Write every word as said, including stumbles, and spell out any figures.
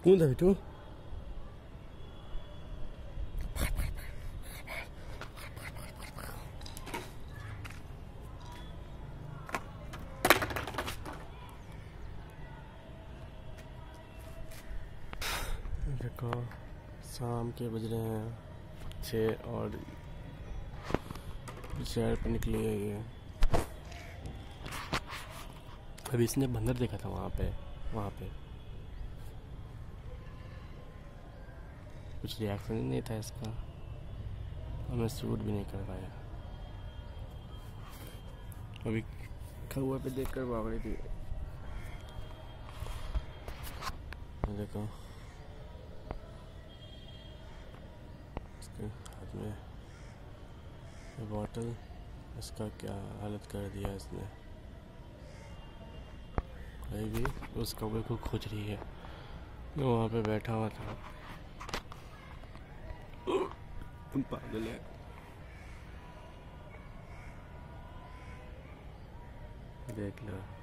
कौन था बिट्टू? देखो शाम के बज रहे हैं छः और शहर पर निकली है ये। अभी इसने बंदर देखा था वहाँ पे वहाँ पे कुछ रिएक्शन ही नहीं था इसका और मैं शूट भी नहीं कर पाया। अभी कौवा पे देख कर भाग रही थी। देखो इसके हाथ में ये बॉटल, इसका क्या हालत कर दिया इसने। अभी भी उस कौवे को खोज रही है, वो वहाँ पे बैठा हुआ था। तुम पागल है। देख लो।